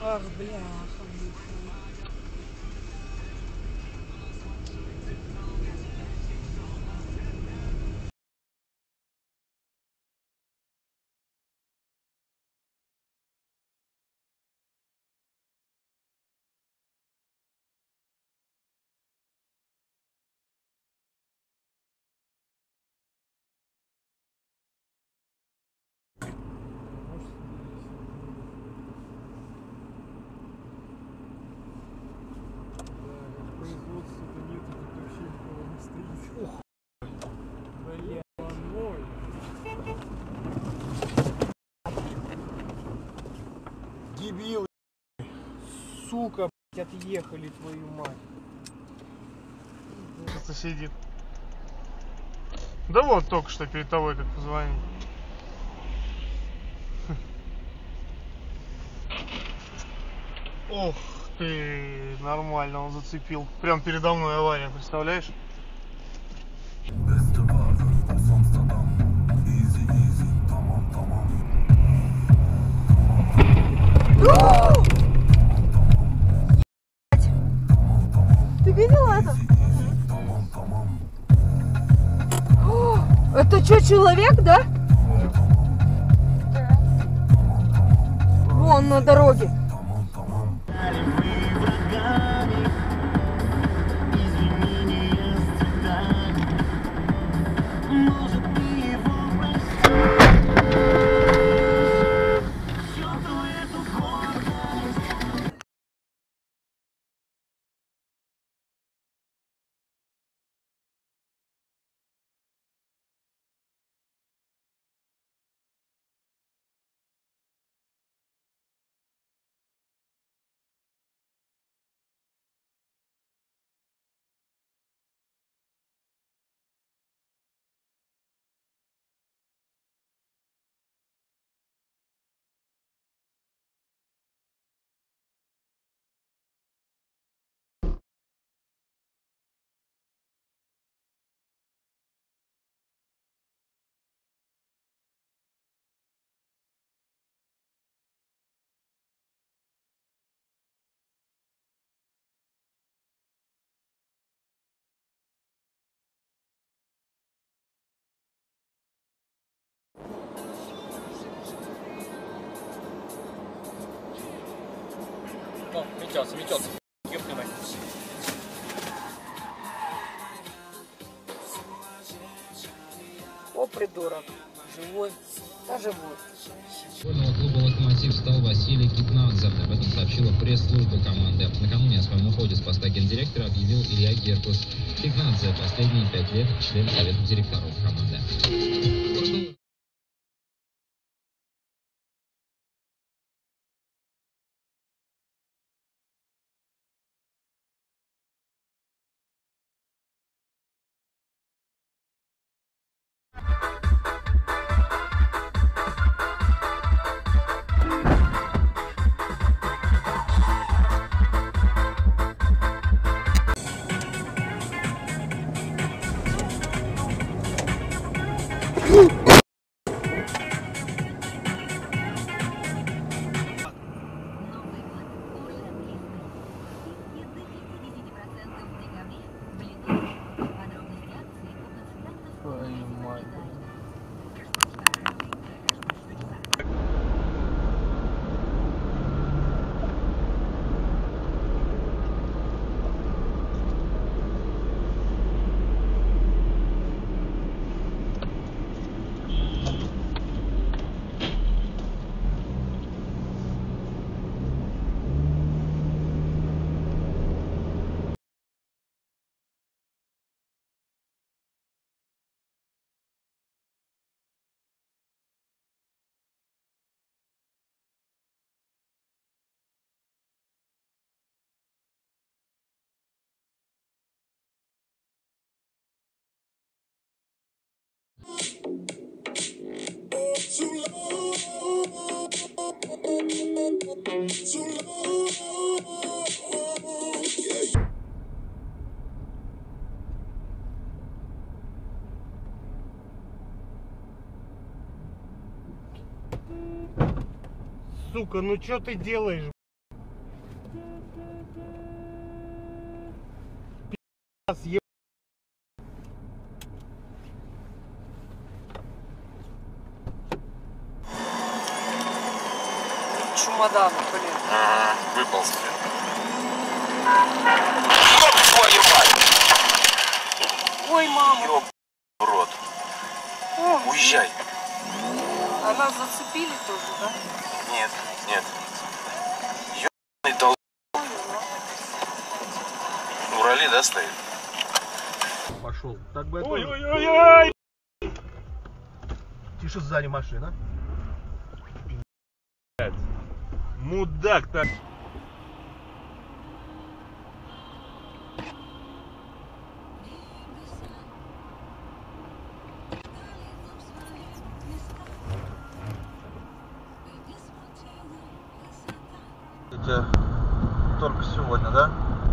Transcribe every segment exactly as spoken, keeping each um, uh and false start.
Ах, бляха. Дебилы, сука, блядь, отъехали, твою мать. Кто-то сидит. Да вот только что перед тобой как позвонил. Ох ты, нормально он зацепил. Прям передо мной авария, представляешь? Ты видел это? О, это что, человек, да? Да. Вон на дороге. О, метется, метется. Ёбаный мать. О, придурок. Живой. Да живой. Футбольного клуба «Локомотив» стал Василий Кикнадзе. Об этом сообщила пресс-служба команды. Накануне о своем уходе с поста гендиректора объявил Илья Геркус. Кикнадзе последние пять лет член совета директоров команды. Сука, ну что ты делаешь? Съеб... Чемодан, блин. Ага, выполз, блин. Ёб твою мать! Ой, мама. Ёб в рот. О, Уезжай. а нас зацепили тоже, да? Нет, нет. Ёбаный дол... У роли, да, стоит? Пошел. Так бы я тоже... Ой-ой-ой-ой! Тише, сзади машина. Мудак-то. Только сегодня, да?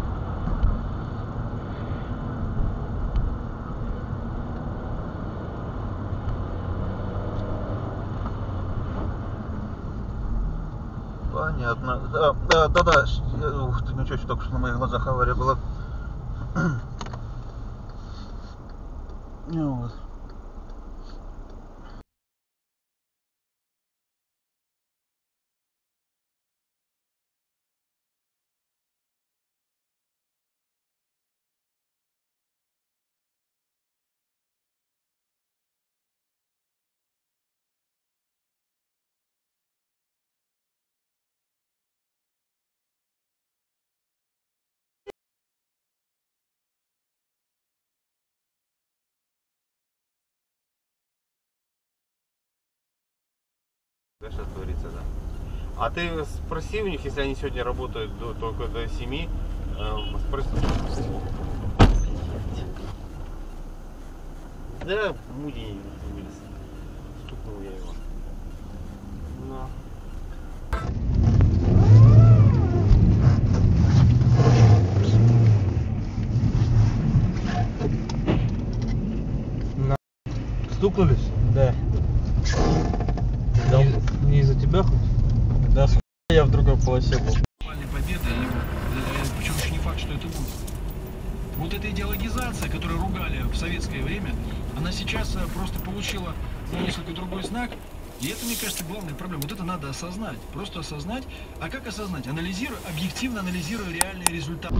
Понятно. Да, да, да, да. Ух ты, ничего себе, только что на моих глазах авария была. Ну вот. Что творится, да. А ты спроси у них, если они сегодня работают до, только до семи, э, спроси. Да, муди не вылез. Стукнул я его. Но. На... Стукнулись? Да. Не, не из-за тебя хоть? Да, с я в другой полосе был. Победа, причем еще не факт, что это будет. Вот эта идеологизация, которую ругали в советское время, она сейчас просто получила несколько другой знак. И это, мне кажется, главная проблема. Вот это надо осознать. Просто осознать. А как осознать? Анализируя, объективно анализируя реальные результаты.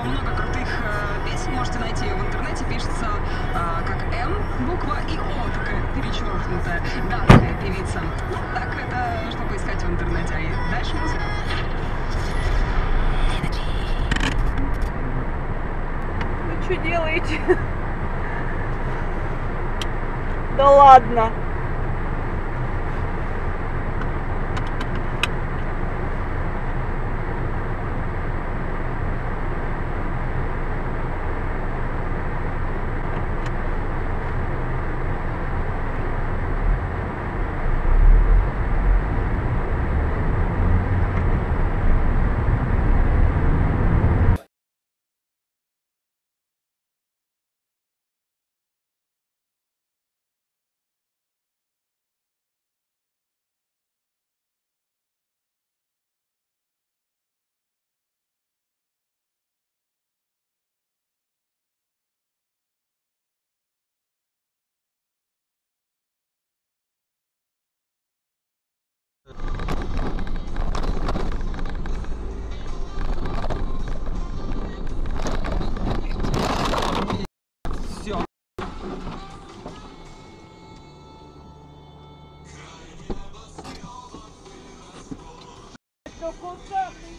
много крутых э, песен можете найти в интернете. Пишется э, как М буква и О такая перечеркнутая. Датская певица. Ну, так это, чтобы искать в интернете. А дальше музыка. Вы что делаете? Да ладно. Все.